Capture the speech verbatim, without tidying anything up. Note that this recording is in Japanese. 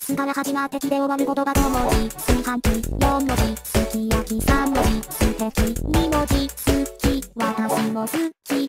すから始まってきで終わる言葉ご文字。炊飯器よん文字。すき焼きさん文字。素敵に文字。好き私も好き